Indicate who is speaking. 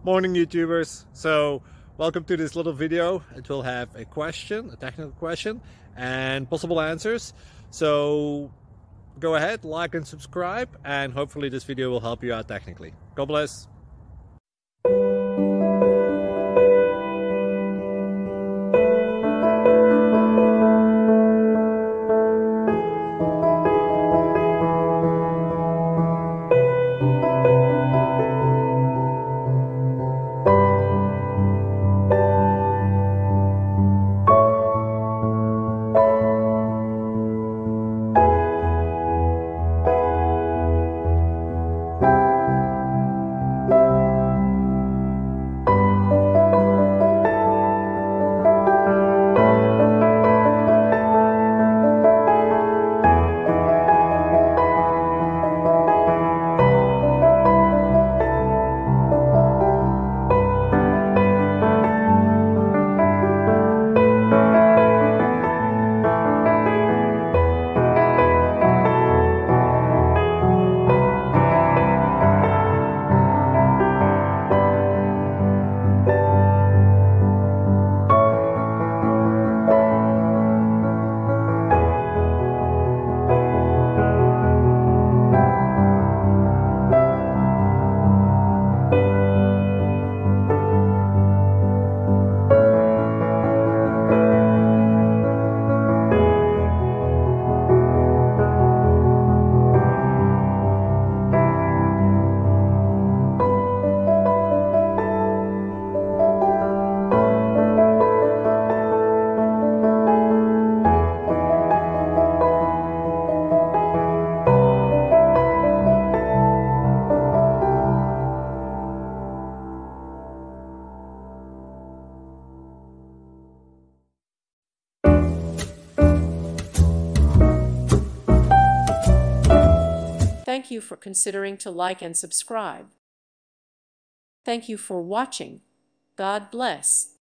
Speaker 1: Morning YouTubers. So welcome to this little video. It will have a question, a technical question, and possible answers. So go ahead, like and subscribe, and hopefully this video will help you out technically. God bless.
Speaker 2: Thank you for considering to like and subscribe. Thank you for watching. God bless.